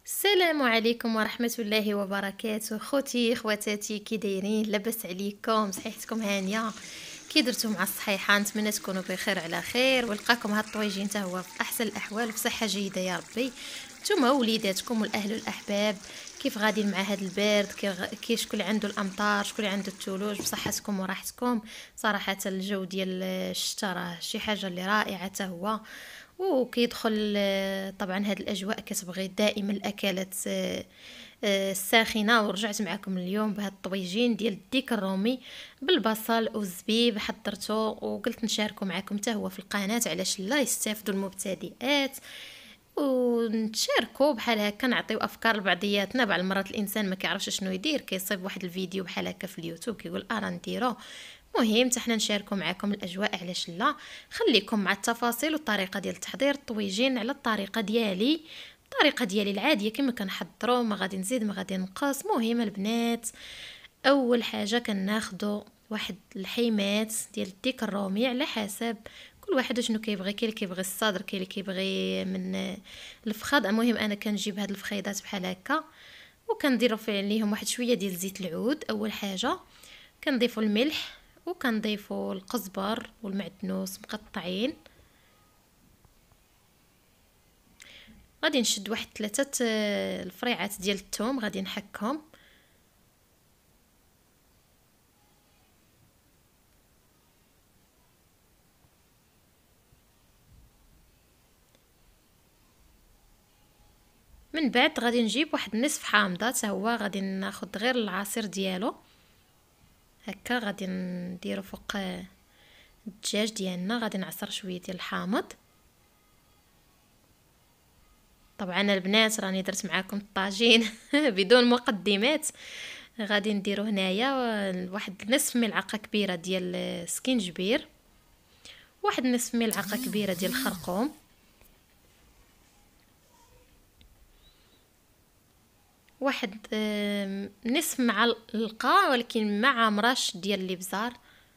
السلام عليكم ورحمة الله وبركاته. خوتي خواتاتي كي دايرين؟ لاباس عليكم؟ صحيحتكم هانية؟ كي درتو مع الصحيحة؟ نتمنى تكونوا بخير على خير ولقاكم هاد الطويجين حتى هو في احسن الاحوال وفي صحة جيدة يا ربي. نتوما وليداتكم والاهل والاحباب كيف غاديين مع هاد البرد؟ كي شكون عنده الامطار، شكون عنده الثلوج؟ بصحتكم وراحتكم. صراحة الجو ديال الشتا راه شي حاجة اللي رائعة حتى هو. وكيدخل طبعا هاد الاجواء كتبغي دائما الاكلات الساخنه. ورجعت معكم اليوم بهاد الطويجين ديال الديك الرومي بالبصل والزبيب حضرته وقلت نشاركه معكم حتى هو في القناه، علاش لا يستافدوا المبتدئات ونتشاركوا بحال هكا، نعطيو افكار لبعضياتنا. بعض المرات الانسان ما كيعرفش شنو يدير، كيصيب واحد الفيديو بحال هكا في اليوتيوب كيقول ارا نديرو. مهم حتى حنا نشاركوا معكم الاجواء، علاش لا. خليكم مع التفاصيل والطريقه ديال التحضير الطويجين على الطريقه ديالي العاديه كما كنحضروا، ما غادي نزيد ما غادي نقص. مهم البنات، اول حاجه كناخذوا واحد الحيمات ديال الديك الرومي على حسب كل واحد شنو كيبغي. كاين اللي كيبغي الصدر، كاين اللي كيبغي من الفخذ. المهم انا كنجيب هاد الفخيدات بحال هكا وكنديروا عليهم واحد شويه ديال زيت العود. اول حاجه كنضيفوا الملح وكنضيفوا القزبر والمعدنوس مقطعين. غادي نشد واحد 3 الفريعات ديال الثوم غادي نحكهم. من بعد غادي نجيب واحد نصف حامضه حتى هو غادي ناخذ غير العصير ديالو هكا، غادي نديرو فوق الدجاج ديالنا. غادي نعصر شويه ديال الحامض. طبعا البنات راني درت معاكم الطاجين بدون مقدمات. غادي نديرو هنايا واحد نصف ملعقه كبيره ديال السكينجبير، واحد نصف ملعقه كبيره ديال الخرقوم، واحد نصف معلقه ولكن مع مرش ديال الابزار،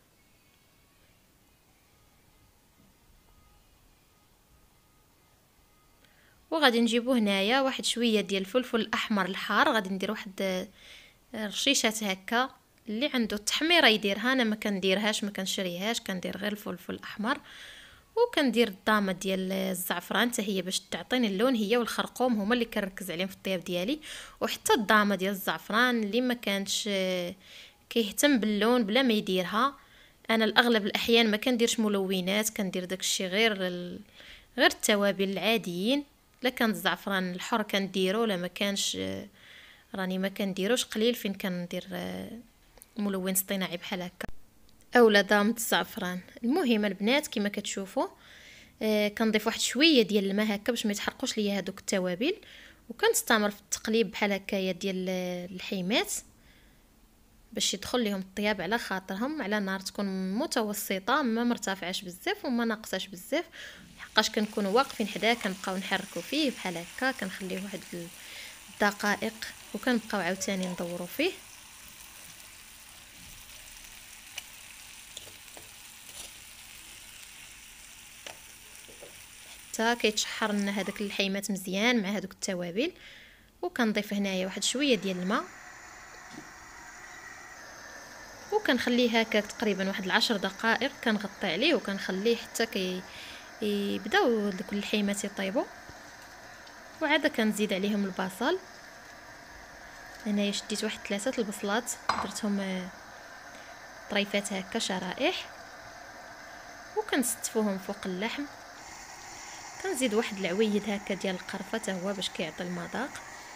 وغادي نجيبو هنايا واحد شويه ديال الفلفل الاحمر الحار. غادي ندير واحد رشيشات هكا، اللي عنده التحميره يديرها، انا ما كنديرهاش ما كنشريهاش، كندير غير الفلفل الاحمر. وكندير الضامه ديال الزعفران حتى هي باش تعطيني اللون، هي والخرقوم هما اللي كنركز عليهم في الطياب ديالي. وحتى الضامه ديال الزعفران اللي ما كانش كيهتم باللون بلا ما يديرها. انا الاغلب الاحيان ما كنديرش ملونات، كندير داكشي غير التوابل العاديين. لا كان الزعفران الحر كنديرو، لا ما كانش راني ما كنديروش قليل فين كندير ملون اصطناعي بحال هكا اولا ضامه الزعفران. المهم البنات كما كتشوفوا كنضيف واحد شويه ديال الماء هكا باش ما يتحرقوش ليا هذوك التوابل، وكنستمر في التقليب بحال هكايا ديال الحيمات باش يدخل لهم الطياب على خاطرهم، على نار تكون متوسطه، ما مرتفعاش بزاف وما ناقصاش بزاف، حقاش كنكونوا واقفين حداه كنبقاو نحركوا فيه بحال هكا. كنخليه واحد الدقائق وكنبقاو عاوتاني ندوروا فيه حتى كيتشحر لنا هذاك الحيمات مزيان مع هذوك التوابل. وكنضيف هنايا واحد شويه ديال الماء وكنخليه هكا تقريبا واحد 10 دقائق. كنغطي عليه وكنخليه حتى يبداو دوك الحيمات يطيبوا. وعاد كنزيد عليهم البصل. هنايا شديت واحد 3 البصلات درتهم طريفات هكا شرائح وكنستفوهم فوق اللحم. كنزيد واحد العويد هكا ديال القرفه حتى هو باش كيعطي المذاق.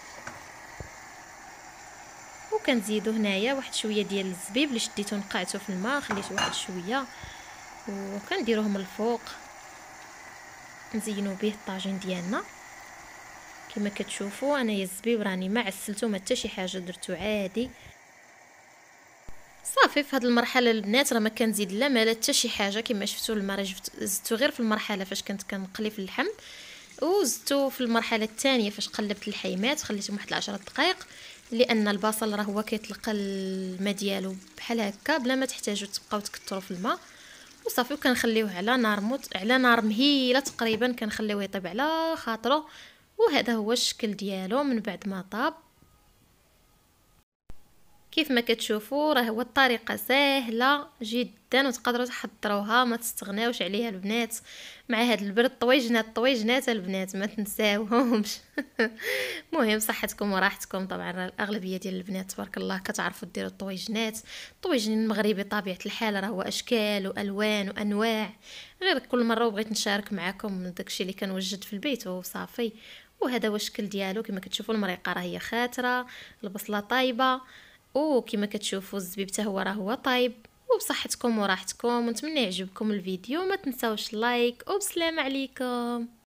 وكنزيدو هنايا واحد شويه ديال الزبيب اللي شديته نقعته في الماء، خليته واحد شويه وكنديروه من الفوق نزينوا به الطاجين ديالنا. كما كتشوفوا انايا الزبيب راني ما عسلته ما حتى شي حاجه، درتو عادي صافي. في هذه المرحله البنات راه ما كنزيد لا ما لا حتى شي حاجه. كما شفتوا الماء زدتو غير في المرحله فاش كنت كنقلي في اللحم، وزدتو في المرحله الثانيه فاش قلبت الحيمات خليتهم واحد 10 دقائق، لان البصل راه هو كيطلق الماء ديالو بحال هكا بلا ما تحتاجوا تبقاو تكثروا في الماء. وصافي وكنخليوه على نار على نار مهيله تقريبا، كنخليوه يطيب على خاطره وهذا هو الشكل ديالو من بعد ما طاب. كيف ما كتشوفوا راه هو الطريقه سهله جدا وتقدروا تحضروها، ما تستغناوش عليها البنات مع هاد البرد. طويجنات البنات ما تنساوهمش. مهم صحتكم وراحتكم. طبعا الاغلبيه ديال البنات تبارك الله كتعرفوا ديروا الطويجنات. الطويجن المغربي طبيعه الحال راه هو اشكال والوان وانواع، غير كل مره بغيت نشارك معكم داكشي اللي كنوجد في البيت وصافي. وهذا هو الشكل ديالو. كما كتشوفوا المريقه راه هي خاتره، البصله طايبه، وكما كتشوفوا الزبيب حتى هو راه هو طايب. وبصحتكم وراحتكم، ونتمنى يعجبكم الفيديو. ما تنساوش لايك، وبسلام عليكم.